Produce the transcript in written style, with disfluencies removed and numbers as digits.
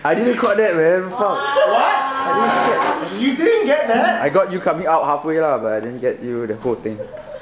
I didn't caught that, man. Fuck. What? You didn't get that? I got you coming out halfway lah, but I didn't get you the whole thing.